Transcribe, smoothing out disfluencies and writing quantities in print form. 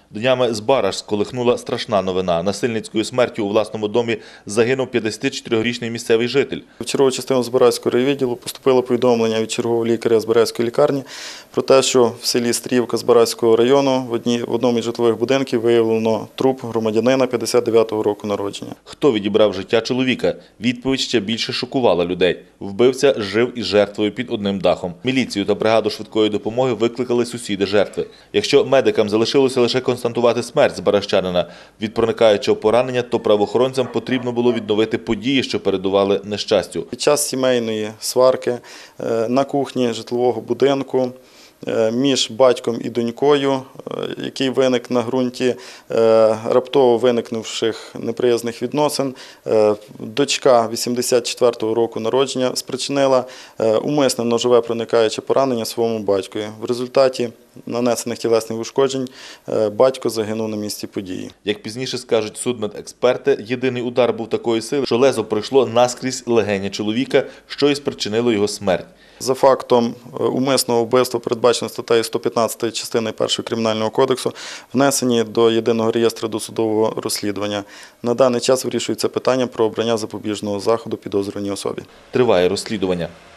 Днями з Бараш сколихнула страшна новина. Насильницькою смертю у власному домі загинув 54-річний місцевий житель. В чергову частину Збаразького райвідділу поступило повідомлення від чергового лікаря Збаразької лікарні про те, що в селі Стріївка Збаразького району в одному із житлових будинків виявлено труп громадянина 59-го року народження. Хто відібрав життя чоловіка? Відповідь ще більше шокувала людей. Вбивця жив із жертвою під одним дахом. Міліцію та бригаду швидкої допомоги викликали сусіди жертви. Якщо медикам залишилося лише констатувати смерть збаражчанина від проникаючого поранення, то правоохоронцям потрібно було відновити події, що передували нещастю. Під час сімейної сварки на кухні житлового будинку між батьком і донькою, який виник на ґрунті раптово виникнувших неприязних відносин, дочка 84-го року народження спричинила умисне ножове проникаюче поранення своєму батькові. В результаті нанесених тілесних ушкоджень батько загинув на місці події. Як пізніше скажуть судмедексперти, єдиний удар був такої сили, що лезо пройшло наскрізь легеня чоловіка, що і спричинило його смерть. За фактом умисного вбивства, передбачено статтею 115 частини 1 Кримінального кодексу, внесені до єдиного реєстру досудового розслідування. На даний час вирішується питання про обрання запобіжного заходу підозрюваній особі. Триває розслідування.